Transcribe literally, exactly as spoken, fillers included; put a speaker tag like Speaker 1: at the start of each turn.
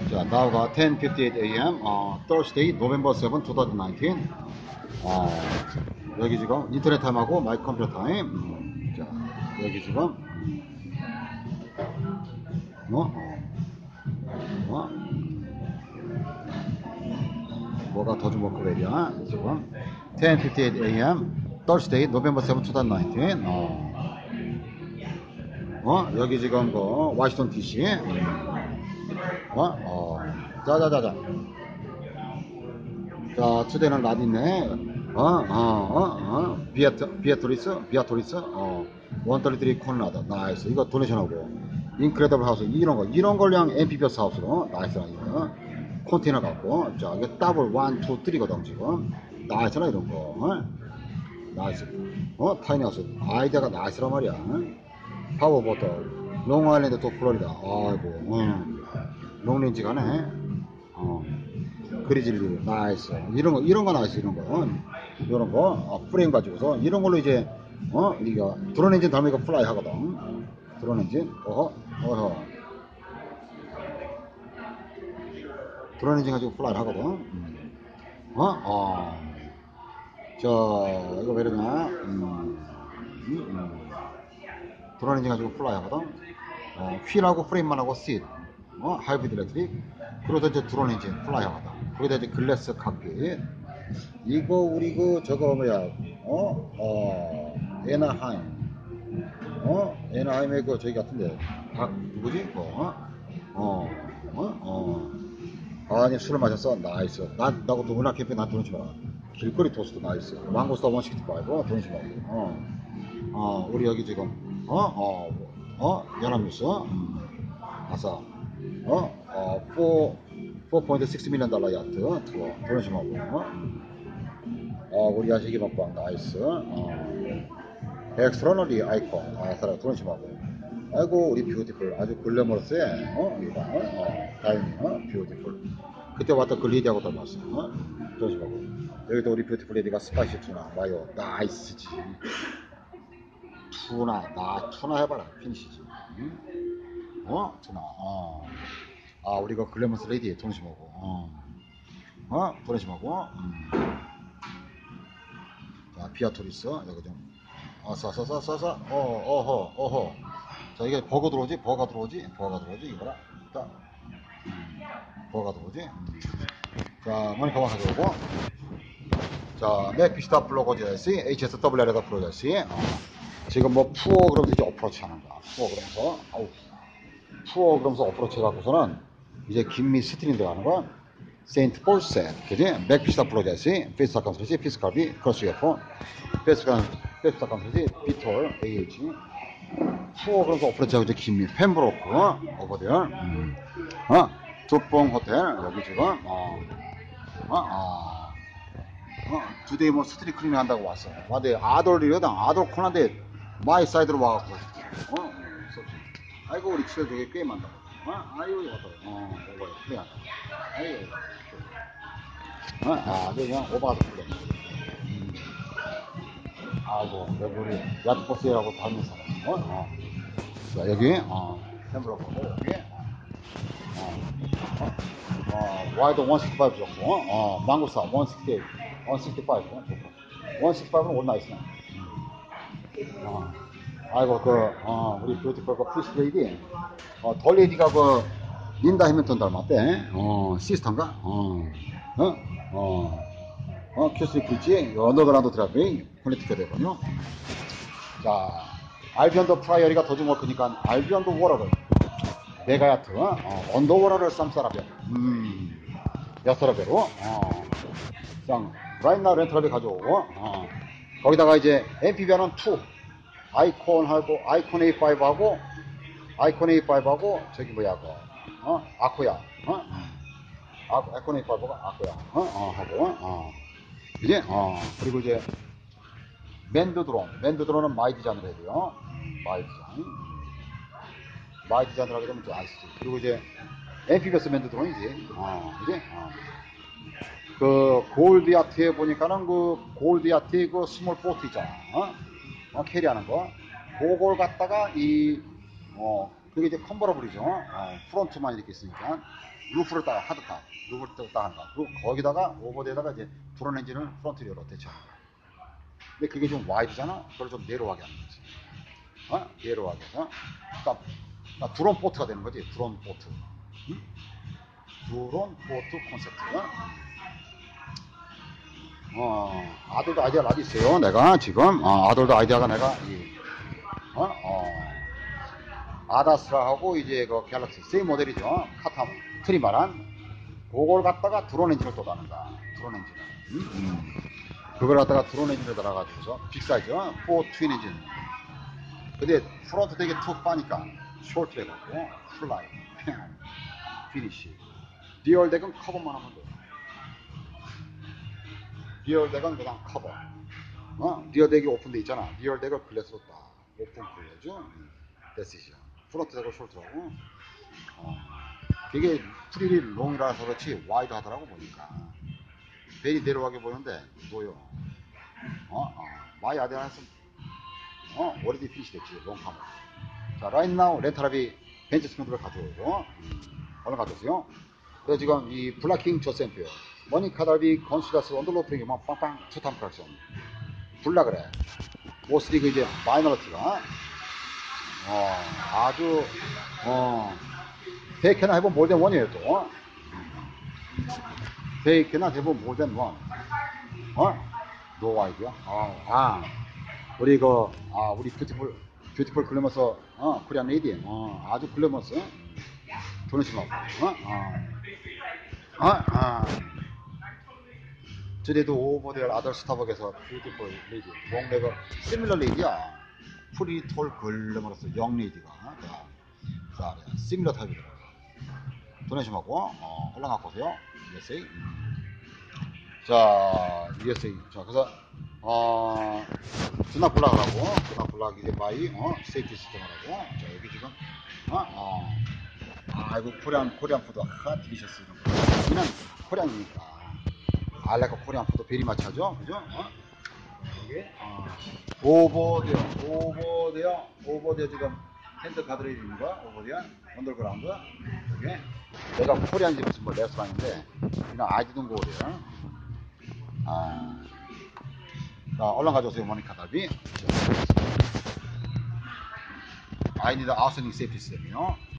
Speaker 1: 자, now가 ten fifty-eight a m 어, Thursday, November seventh, twenty nineteen. 어, 여기 지금 인터넷 타임하고 마이 컴퓨터 타임. 음, 자, 여기 지금 뭐, 어, 어, 뭐가 더 주목거리야? 지금 ten fifty-eight a m Thursday, November seventh, twenty nineteen. 어, 어, 여기 지금 그 워싱턴 디씨. 어, 어, 자자자자. 자, 투데이는 라디네. 어, 어, 어, 어, 비아트, 비아토리스, 비아토리스, 어, 백삼십삼 콘라드, 나이스. 이거 도네이션하고, 인크레더블 하우스, 이런 거, 이런 걸 그냥 엠피비어스 하우스로, 나이스나, 이거. 컨테이너 갖고, 자, 이게 더블, 원, 투, 쓰리거든, 지금. 나이스나, 이런 거. 어? 나이스. 어, 타이니 하우스. 아이디어가 나이스란 말이야. 파워 버터, 롱 아일랜드 또 플로리다. 아이고, 어. 롱렌지 가네. 어. 그리즐리, 나이스. 이런 거, 이런 거 나이스, 이런 거. 이런 거, 어, 프레임 가지고서, 이런 걸로 이제, 어, 이거, 드론 엔진 다음에 이거 플라이 하거든. 드론 엔진, 어허, 어허. 드론 엔진 가지고 플라이 하거든. 음. 어, 어. 저, 이거 왜 이러냐. 음, 음, 음. 드론 엔진 가지고 플라이 하거든. 어, 휠하고 프레임만 하고 씰. 어, 하이브리드 일렉트릭. 그러다 이제 드론 엔진 플라이 하거든. 거기다 이제 글래스 칵핏. 이거 우리 그 저거 뭐야 어? 어 에나하임 어? 에나하임의 그 저기 같은데 박 누구지? 어? 어? 어? 어? 아니 술을 마셨어? 나이스. 난 나고 또 문화 캠페인 난 돈이지 마. 길거리 토스트 나이스. 망고스타 백육십오 돈이지 말고. 어? 어 우리 여기 지금 어? 어? 어? 연합뉴스 음. 아싸 어? 어? 사 point six million 달러 야트 투어 돈이지 말고. 어? 어, 우리 아시기 먹방 나이스. 어. 엑스트라너리 아이콘. 아, 사람 돈이 심하고. 아이고, 우리 뷰티풀. 아주 글래머러스해. 어, 이거. 어, 다행히. 어, 뷰티풀. 그때 왔던 그 리디하고 닮았어. 어, 돈이 심하고. 여기도 우리 뷰티풀 리디가 스파이시 투나. 마요. 나이스지. 투나. 나, 투나 해봐라. 피니시지. 응? 어? 투나. 어. 아, 우리가 글래머스 레디 돈이 심하고. 어. 어? 돈이 심하고. 음. 자, 비아토리스, 여기 좀, 어, 싸싸싸싸싸, 어, 어허, 어허. 자, 이게 버거 들어오지? 버거 들어오지? 버거 들어오지? 이거라. 자, 음, 버거 들어오지? 음. 자, 모니터 가져오고. 자, 맥피스타 플로거지에시, 에이치에스더블유알에다 플로거지에시. 어. 지금 뭐, 푸어 그러면서 이제 어프로치 하는 거야. 푸어 그러면서, 아우. 푸어 그러면서 어프로치 해갖고서는 이제 김미 스트링 들어가는 거야. 세인트 폴셋, 그지? 맥피스타 플로제시, 페이스타 컨설시, 피스카비, 크로스 유에프, 페이스타 컨설시, 비톨, 에이에이치, 푸어 그래서 오프레치하고 이제 김미, 펜브로크, 오버데어, 음. 어, 두뽕 호텔, 여기 지금, 어, 어, 어, 어, 주데이 뭐 스트릿 클리닝 한다고 왔어. 근데 아돌이거든, 아돌 코난데, 마이 사이드로 와갖고, 어, 아이고, 우리 집에 되게 게임한다고. 어, 아이고, 이거 어떡해. 어, 이거, 그냥. 아이고, 어? 아, 그냥 오바도 그래. 음. 아이고, 여기 우리 야트버스라고 닮은 사람. 어? 어. 자, 여기, 어, 햄버거고, 여기, 어, 어, 어, 와이드 백육십오 정도, 어, 망고사 백육십팔, 백육십오, 어, 백육십오는 올 나이스네. 음. 어. 아이고, 그, 어, 우리 뷰티풀 그 피스 레이디, 어, 돌레이디가 그, 린다 해밀턴 닮았대. 어, 시스터인가? 어, 어, 어, 어, 큐스리 브릿지, 언더그라운드 트래픽, 퀄리티가 되거든요. 자, 알비언더 프라이어리가 더 주목하니까, 알비언더 워러를, 메가야트, 어, 언더워러를 쌈싸라베, 음, 여서라베로, 어, 그냥, 라인나 렌트럴비 가져오고, 어, 거기다가 이제, 엠피비아는 투, 아이콘하고, 아이콘 에이 파이브하고, 아이콘 에이 파이브하고, 저기 뭐야, 그, 어, 아코야, 어, 아, 아이콘 에이 파이브가 아코야, 어, 어, 하고, 어, 이제, 어, 그리고 이제, 맨드 드론, 맨드 드론은 마이 디자인을 해야 돼요. 마이 디자인. 마이 디자인을 하게 되면 좀 아시지. 그리고 이제, 엠피비어스 맨드 드론이지. 어, 이제, 어. 그, 골드 야트에 보니까는 그, 골드 야트의 그 스몰 보트 있잖아. 어? 어, 캐리하는 거. 그걸 갖다가 이, 어, 그게 이제 컨버러블이죠. 어, 프론트만 이렇게 있으니까 루프를 따 하드탑, 루프를 따 한다. 그리고 거기다가 오버데에다가 이제 드론 엔진을 프론트 리어로 대체하는 거야. 근데 그게 좀 와이드잖아. 그걸 좀 내로하게 하는 거지. 어? 내로하게 해서 그러니까, 그러니까 드론 포트가 되는 거지. 드론 포트. 응? 드론 포트 콘셉트. 어, 아들도 아이디어가 아주 있어요. 내가 지금 어, 아들도 아이디어가 내가 이, 어? 어, 아다스라하고 이제 그 갤럭시 세임 모델이죠. 카타 트리마란 그걸 갖다가 드론 엔진을 또 다는다. 드론 엔진을. 음? 음. 그걸 갖다가 드론 엔진을 달아가지고서 빅사이즈 포 트윈 엔진. 근데 프론트 되게 툭 빠니까 숄트 해갖고 플라이 피니시. 리얼 덱은 커버만 하면 돼. 리얼 덱은 그냥 커버. 어? 리얼 덱이 오픈돼 있잖아. 리얼 덱을 글래스로 딱 오픈 클로즈. 데시죠. 프론트 덱을 숄트라고. 어. 되게 프리리 롱이라서 그렇지 와이드 하더라고 보니까. 베리 내려가게 보이는데 뭐요? 어? 어. 마이 아데나스 어? 오래디 피니시 됐지 롱카모. 자, 라인 나우 렌타라비 벤치 스크린을 가져오고 음. 얼른 가져오세요. 그래서 지금 이 블라킹 저샘프요. 머니 카달비 건시다스 언더로프링이 막 빵빵 투탐 프락션. 불라 그래. 모스리그 이제 마이너리티가 어, 아주 어, 베이크나 해본 몰덴 원이에요 또. 베이크나 해본 몰덴 원. 어? 노 아이디어? 어, 아, 우리 그, 아, 우리 뷰티풀, 뷰티풀 글래머서, 어, 코리안 레이디. 어, 아주 글래머서. 도네시마고, 어? 어, 어, 어. 저희도 오버데어 아들 스타벅에서 뷰티풀 레이디. 롱레거, 시밀러 레이디야. 프리톨 글래머로서 영 레이디가. 자, 시밀러 타입이더라고. 도네시마고, 어, 올라가고 오세요. 유에스에이. 자, 유에스에이. 자, 그래서, 어, 드나 블락하라고, 드나 블락 이제 바이, 어, 세이프티 시스템 하라고. 자, 여기 지금, 어, 어. 아이고, 코리안, 코리안 푸드, 하, 딜리셔스 이런 거. 여기는 코리안이니까. 알라가 코리안 푸드 베리 마차죠? 그죠? 어? 여기, 어, 오버데어, 오버데어, 오버데어 지금 핸드 가드레일 있는 거, 오버데어, 언더그라운드. 여기. 내가 코리안 집 무슨 뭐 레스토랑인데, 그냥 아이디동 고데요. 아. 자, 얼른 가져오세요, 모니카 달비. I need the outside safety system, you know.